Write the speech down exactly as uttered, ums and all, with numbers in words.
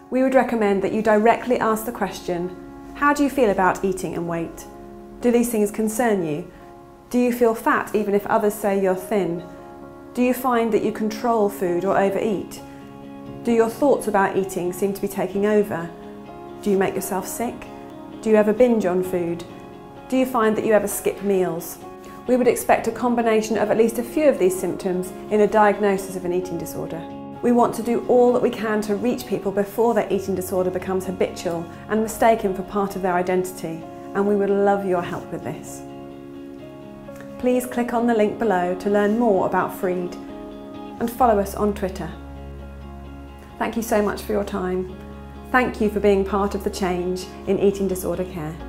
We would recommend that you directly ask the question, how do you feel about eating and weight? Do these things concern you? Do you feel fat even if others say you're thin? Do you find that you control food or overeat? Do your thoughts about eating seem to be taking over? Do you make yourself sick? Do you ever binge on food? Do you find that you ever skip meals? We would expect a combination of at least a few of these symptoms in a diagnosis of an eating disorder. We want to do all that we can to reach people before their eating disorder becomes habitual and mistaken for part of their identity, and we would love your help with this. Please click on the link below to learn more about Freed and follow us on Twitter. Thank you so much for your time. Thank you for being part of the change in eating disorder care.